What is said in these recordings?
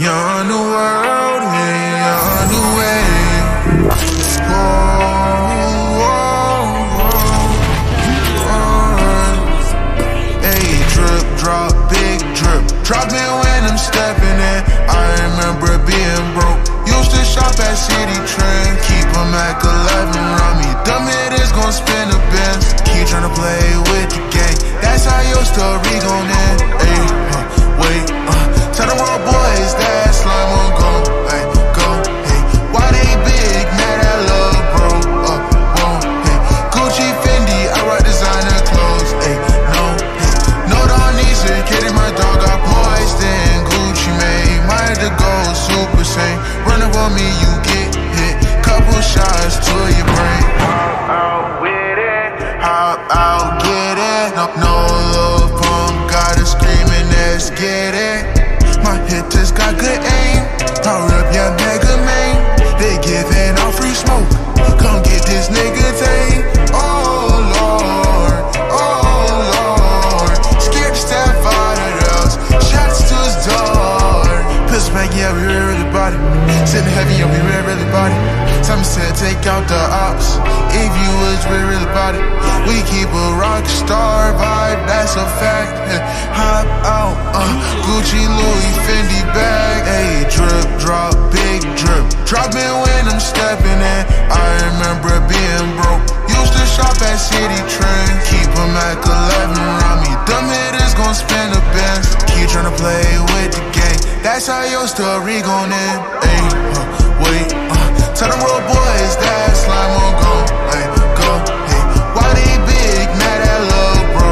You're on the world, yeah, you're on the way. Hey, drip, drop, big drip. Drop it when I'm stepping in. I remember being broke. Used to shop at City Trend. Keep a Mac 11 around me. Dumb it is gon' spin the bins. Keep tryna play with the gang. That's how your story gon' end. Hey, wait, tell the world boys that slime won't go. Hey, go, hey. Why they big, mad at love, bro? Hey. Gucci, Fendi, I rock designer clothes. Hey, no, hey. No, don't need to kidding, my dog got poised in Gucci, made. Might have to go super sane. Run up on me, you get hit. Couple shots to your brain. Hop out with it. Hop out, get it. No love pump, got her screaming, let's get it. My hitters got good aim. Power up your mega main. They giving out free smoke. Come get this nigga tame. Oh Lord, oh Lord. Scared to step out of those. Shots to his door. Pistol back, yeah, we really body. Sitting heavy, yeah, we really body. Something said take out the ops. If you was really about it, we keep a rock star vibe, that's a fact. Hop out, Gucci, Louis, Fendi bag. Ayy, drip, drop, big drip. Drop it when I'm stepping in. I remember being broke. Used to shop at City Trend. Keep a Mac 11 around me. Dumb hitters gon' spin the bins. Keep tryna play with the gang. That's how your story gon' end. Ayy, wait, tell the world boys that slime won't go. Ay, go, hey. Why they big, mad at love, bro?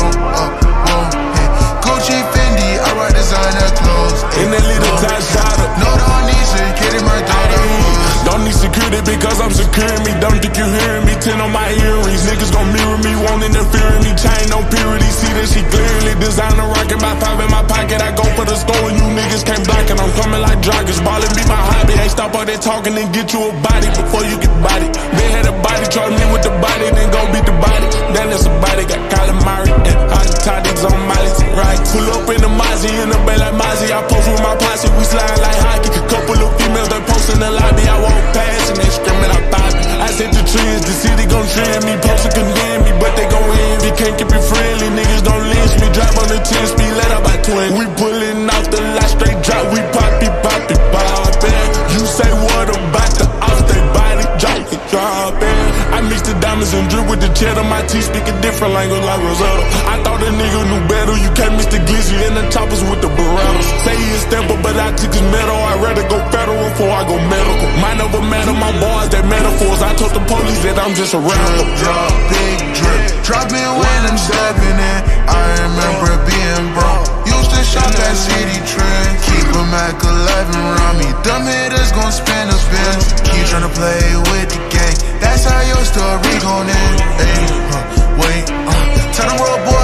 Hey. Gucci, Fendi, I rock designer clothes. Ay, in that little tie shot up. No, don't need security, my daughter. Don't need security because I'm securing me. Don't think you hearing me. 10 on my earrings. Niggas gon' mirror me, won't interfere in me. Chain on purity, see that she clearly. Designer rockin' my 5 in my pocket. I go for the store and you niggas can't block it. I'm coming like joggers. Ballin' be my hobby. Ain't stop all that talking and get you a body before you get bodied. Been had a body, try me with the body, then go beat the body. Then it's a body, got calamari and hot toddies on Molly's. Right, pull up in the Mozzie, in the bay like Mozzie. I post with my posse, we slide like hockey. Couple of females, they post in the lobby. I walk past and they screaming, I pop it. I set the trends, the city gon' trend me. Post and condemn me, but they gon' envy. Can't keep it friendly, niggas don't lynch me. Drive on the 10 speed, let out by 20. We pullin' off the lot, straight drop. We poppy, poppy, poppin'. You say what about the off they body, drop it, drop it. I mix the diamonds and drip with the cheddar. My teeth speak a different language like Rosetta. I thought a nigga knew better. You can't mix the glizzy and the choppers with the Berettas. Say he a stamper, but I took his metal. I'd rather go federal before I go medical. Mine never matter, my boys, they metaphors. I told the police that I'm just a rapper. Drop, big drip. Drop it when I'm stepping in. I remember being broke. Used to shop at City Trend. Keep a Mac 11 around me. Dumb hitters gon' spin the bins. Keep tryna play with the gang. That's how your story gon' end. Ay, wait, tell the world boy